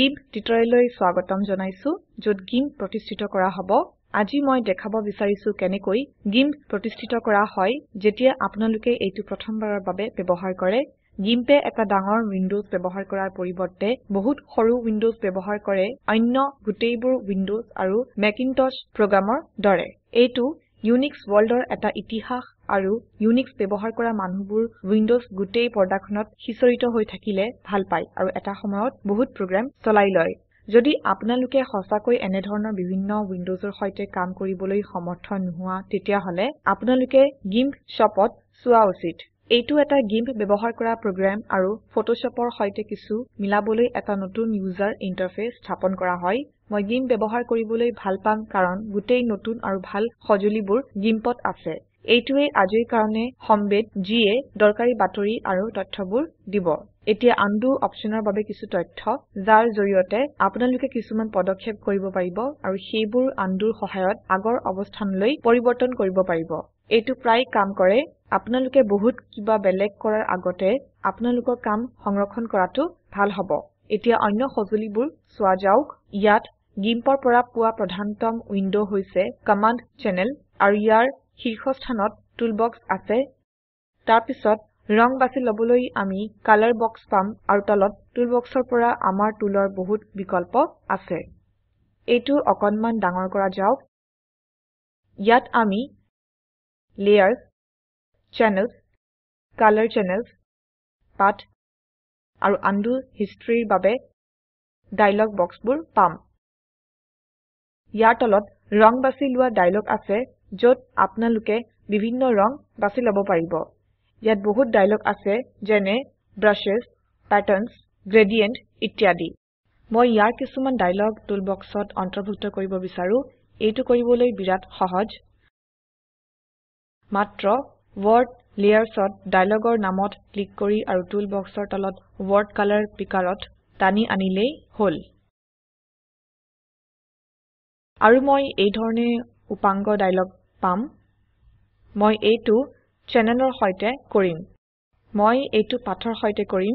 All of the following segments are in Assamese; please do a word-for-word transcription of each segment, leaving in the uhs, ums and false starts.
GIMP টিউটৰিয়েললৈ স্বাগতম জনাইছো য'ত GIMP প্ৰতিষ্ঠিত কৰা হ'ব। আজি মই দেখাব বিচাৰিছো কেনেকৈ GIMP প্ৰতিষ্ঠিত কৰা হয় যেতিয়া আপোনালোকে এইটো প্ৰথমবাৰৰ বাবে ব্যৱহাৰ কৰে। GIMPে এটা ডাঙৰ উইন্ডোজ ব্যৱহাৰ কৰাৰ পৰিৱৰ্তে বহুত সৰু উইন্ডোজ ব্যৱহাৰ কৰে অন্য গোটেইবোৰ উইন্ডোজ আৰু মেকিনটছ প্ৰগ্ৰামৰ দৰে। এইটো ইউনিক্স ৱৰ্ল্ডৰ এটা ইতিহাস আৰু ইউনিক্স ব্যৱহাৰ কৰা মানুহবোৰ উইন্ডোজ গোটেই পৰ্দাখনত সিঁচৰিত হৈ থাকিলে ভাল পায় আৰু এটা সময়ত বহুত প্ৰগ্ৰাম চলাই লয়। যদি আপোনালোকে সঁচাকৈ এনে ধৰণৰ বিভিন্ন উইন্ডোজৰ সৈতে কাম কৰিবলৈ সমৰ্থ নোহোৱা তেতিয়াহলে আপোনালোকে GIMP shopত চোৱা উচিত। এইটো এটা GIMP ব্যৱহাৰ কৰা প্ৰগ্ৰাম আৰু ফটোশ্বপৰ সৈতে কিছু মিলাবলৈ এটা নতুন ইউজাৰ ইন্টাৰফেস স্থাপন কৰা হয়। মই GIMP ব্যৱহাৰ কৰিবলৈ ভাল পাম কাৰণ গোটেই নতুন আৰু ভাল সঁজুলিবোৰ GIMPত আছে। এইটোৱে আজিৰ কাৰণে সম্বেদ যিয়ে দৰকাৰী বাতৰি আৰু তথ্যবোৰ দিব। এতিয়া আনডু অপচনৰ বাবে কিছু তথ্য যাৰ জৰিয়তে আপোনালোকে কিছুমান পদক্ষেপ কৰিব পাৰিব আৰু সেইবোৰ আনডুৰ সহায়ত আগৰ অৱস্থানলৈ পৰিৱৰ্তন কৰিব পাৰিব। এইটো প্ৰায় কাম কৰে। আপোনালোকে বহুত কিবা বেলেগ কৰাৰ আগতে আপোনালোকৰ কাম সংৰক্ষণ কৰাটো ভাল হ'ব। এতিয়া অন্য সঁজুলিবোৰ চোৱা যাওক। ইয়াত GIMPৰ পৰা পোৱা প্ৰধানতম উইন্ডো হৈছে কমান্ড চেনেল আৰু ইয়াৰ শীৰ্ষস্থানত টুলবক্স আছে। তাৰ পিছত ৰং বাছি লবলৈ আমি কালাৰ বক্স পাম আৰু তলত টুলবক্সৰ পৰা আমাৰ টুলৰ বহুত বিকল্প আছে। এইটো অকনমান ডাঙৰ কৰা যাওক। ইয়াত আমি layers, channels, colour channels, path আৰু আনডু হিষ্ট্ৰীৰ বাবে ডায়লগ বক্সবোৰ পাম। ইয়াৰ তলত ৰং বাছি লোৱা ডায়লগ আছে য'ত আপোনালোকে বিভিন্ন ৰং বাছি ল'ব পাৰিব। ইয়াত বহুত ডায়লগ আছে যেনে ব্ৰাছেছ, পেটাৰ্নছ, গ্ৰেডিয়েণ্ট ইত্যাদি। মই ইয়াৰ কিছুমান ডায়লগ টুলবক্সত অন্তৰ্ভুক্ত কৰিব বিচাৰো। এইটো কৰিবলৈ বিৰাট সহজ। মাত্ৰ ৱৰ্ড লেয়াৰ্ছত ডায়লগৰ নামত ক্লিক কৰি আৰু টুলবক্সৰ তলত ৱৰ্ড কালাৰ পিকাৰত টানি আনিলেই হ'ল। আৰু মই এই ধৰণে উপাংগ ডায়লগ পাম। মই এইটো চেনেলৰ সৈতে কৰিম। মই এইটো পাথৰ সৈতে কৰিম।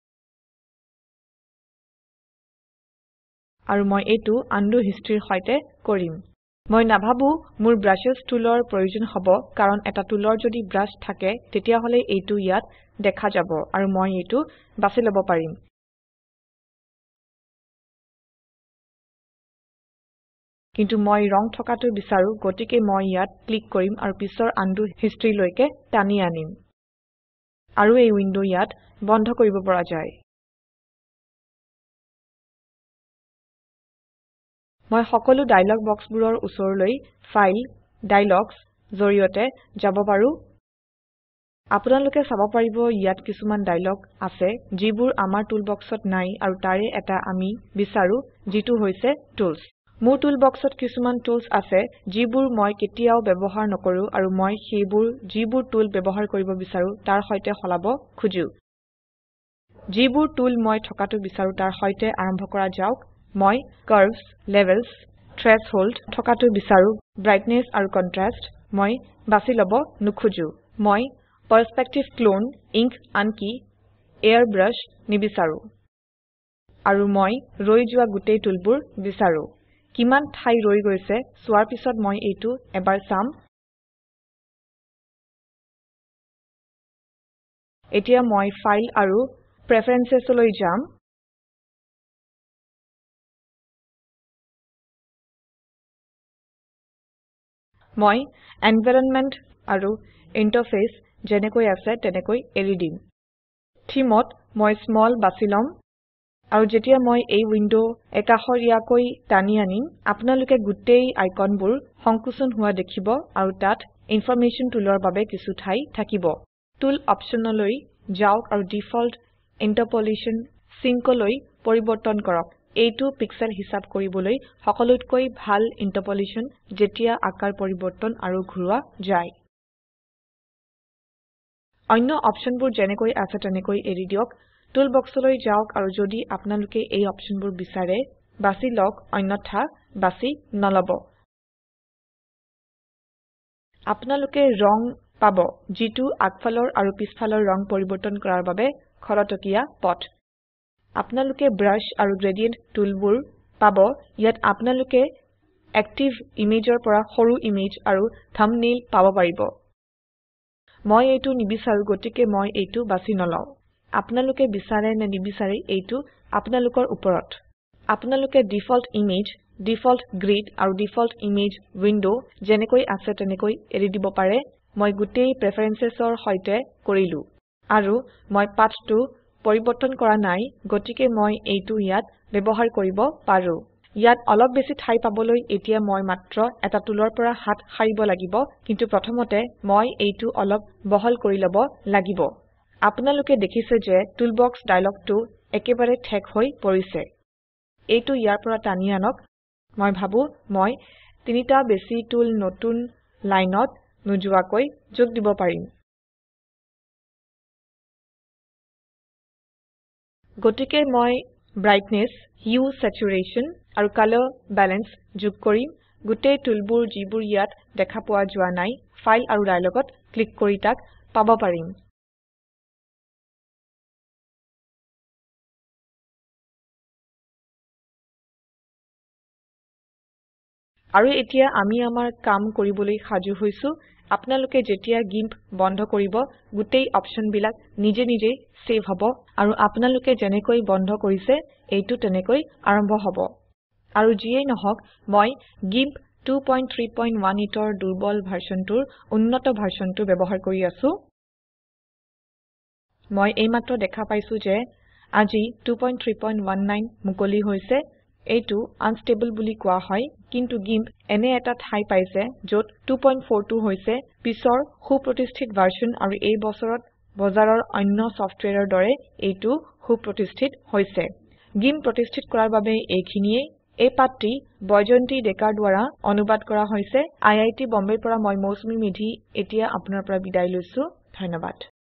আৰু মই এইটো আনডু হিষ্ট্ৰীৰ সৈতে কৰিম। মই নাভাবো মোৰ ব্ৰাছেছ টুলৰ প্ৰয়োজন হ'ব কাৰণ এটা টুলৰ যদি ব্ৰাছ থাকে তেতিয়াহলে এইটো ইয়াত দেখা যাব আৰু মই এইটো বাছি ল'ব পাৰিম। কিন্তু মই ৰং থকাটো বিচাৰো গতিকে মই ইয়াত ক্লিক কৰিম আৰু পিছৰ আনডু হিষ্ট্ৰীলৈকে টানি আনিম। আৰু এই উইন্ডো ইয়াত বন্ধ কৰিব পৰা যায়। মই সকলো ডায়লগ বক্সবোৰৰ ওচৰলৈ ফাইল, ডায়লগছ জৰিয়তে যাব পাৰো। আপোনালোকে চাব পাৰিব ইয়াত কিছুমান ডায়লগ আছে যিবোৰ আমাৰ টুলবক্সত নাই আৰু তাৰে এটা আমি বিচাৰো যিটো হৈছে টুলছ। মোৰ টুলবক্সত কিছুমান টুলছ আছে যিবোৰ মই কেতিয়াও ব্যৱহাৰ নকৰো আৰু মই সেইবোৰ যিবোৰ টুল ব্যৱহাৰ কৰিব বিচাৰো তাৰ সৈতে সলাব খুজো। যিবোৰ টুল মই থকাটো বিচাৰো তাৰ সৈতে আৰম্ভ কৰা যাওক। মই কাৰ্ভছ, লেভেলছ, থ্ৰেছহোল্ড থকাটো বিচাৰো। ব্ৰাইটনেছ আৰু কন্ট্ৰাষ্ট মই বাছি ল'ব নোখোজো। মই পাৰ্সপেক্টিভ ক্লোন, ইংক আনকি এয়াৰব্ৰাছ নিবিচাৰো। আৰু মই ৰৈ যোৱা গোটেই টুলবোৰ বিচাৰো। কিমান ঠাই ৰৈ গৈছে চোৱাৰ পিছত মই এইটো এবাৰ চাম। এতিয়া মই ফাইল আৰু প্ৰেফাৰেন্সেছলৈ যাম। মই এনভাইৰনমেন্ট আৰু ইন্টাৰফেস যেনেকৈ আছে তেনেকৈ এৰি দিম। থিমত মই স্মল বাছি লম। আৰু যেতিয়া মই এই উইন্ডো একাষৰীয়াকৈ টানি আনিম আপোনালোকে গোটেই আইকনবোৰ সংকুচন হোৱা দেখিব আৰু তাত ইনফৰমেশন টুলৰ বাবে কিছু ঠাই থাকিব। টুল অপচনলৈ যাওক আৰু ডিফল্ট ইণ্টাৰপোলেশ্যন সিঙ্কলৈ পৰিৱৰ্তন কৰক। এইটো পিক্সেল হিসাব কৰিবলৈ সকলোতকৈ ভাল ইণ্টাৰপোলেশ্যন যেতিয়া আকাৰ পৰিৱৰ্তন আৰু ঘূৰোৱা যায়। অন্য অপশনবোৰ যেনেকৈ আছে তেনেকৈ এৰি দিয়ক। টুলবক্সলৈ যাওক আৰু যদি আপোনালোকে এই অপশনবোৰ বিচাৰে বাছি লওক অন্যথা বাছি নলব। আপোনালোকে ৰং পাব যিটো আগফালৰ আৰু পিছফালৰ ৰং পৰিৱৰ্তন কৰাৰ বাবে খৰতকীয়া পথ। আপোনালোকে ব্ৰাছ আৰু গ্ৰেডিয়েন্ট টুলবোৰ পাব ইয়াত আপোনালোকে এক্টিভ ইমেজৰ পৰা সৰু ইমেজ আৰু থাম্বনেইল পাব পাৰিব মই এইটো নিবিচাৰো গতিকে মই এইটো বাছি নলও আপোনালোকে বিচাৰে নে নিবিচাৰে এইটো আপোনালোকৰ ওপৰত আপোনালোকে ডিফল্ট ইমেজ ডিফল্ট গ্ৰিড আৰু ডিফল্ট ইমেজ উইন্ডো যেনেকৈ আছে তেনেকৈ এৰি দিব পাৰে মই গুটেই প্ৰেফাৰেন্সেছৰ সৈতে কৰিলো আৰু মই পাথটো পৰিবৰ্তন কৰা নাই গতিকে মই এইটো ইয়াত ব্যৱহাৰ কৰিব পাৰো ইয়াত অলপ বেছি ঠাই পাবলৈ এতিয়া মই মাত্ৰ এটা টুলৰ পৰা হাত সাৰিব লাগিব কিন্তু প্ৰথমতে মই এইটো অলপ বহল কৰি লব লাগিব আপোনালোকে দেখিছে যে টুলবক্স ডায়লগটো একেবাৰে ঠেক হৈ পৰিছে এইটো ইয়াৰ পৰা টানি আনক মই ভাবো মই তিনিটা বেছি টুল নতুন লাইনত নোযোৱাকৈ যোগ দিব পাৰিম গতিকে মই ব্ৰাইটনেছ হিউ স্যাচুৰেশ্যন আৰু কালাৰ বেলেন্স যোগ কৰিম গুটেই টুলবোৰ যিবোৰ ইয়াত দেখা পোৱা যোৱা নাই ফাইল আৰু ডায়লগত ক্লিক কৰি তাক পাব পাৰিম আৰু এতিয়া আমি আমাৰ কাম কৰিবলৈ সাজু হৈছো আপোনালোকে যেতিয়া গিম্প বন্ধ কৰিব গুটেই অপচনবিলাক নিজে নিজে সেভ হ'ব আৰু আপোনালোকে যেনেকৈ বন্ধ কৰিছে এইটো তেনেকৈ আৰম্ভ হ'ব আৰু যিয়েই নহওক মই GIMP two point three point one eight ৰ দুৰ্বল ভাৰ্সনটোৰ উন্নত ভাৰ্সনটো ব্যৱহাৰ কৰি আছো মই এইমাত্ৰ দেখা পাইছো যে আজি two point three point one nine মুকলি হৈছে এইটো আনষ্টেবল বুলি কোৱা হয় কিন্তু গিম্প এনে এটা ঠাই পাইছে যত two point four two হৈছে পিছৰ সুপ্ৰতিষ্ঠিত ভাৰ্সন আৰু এই বছৰত বজাৰৰ অন্য সফটৱেৰৰ দৰে এইটো সুপ্ৰতিষ্ঠিত হৈছে গিম্প প্ৰতিষ্ঠিত কৰাৰ বাবে এইখিনিয়ে এই পাঠটি বৈজয়ন্তী ডেকাৰ দ্বাৰা অনুবাদ কৰা হৈছে আই আই টী বম্বেৰ পৰা মই মৌচুমী মেধি এতিয়া আপোনাৰ পৰা বিদায় লৈছো ধন্যবাদ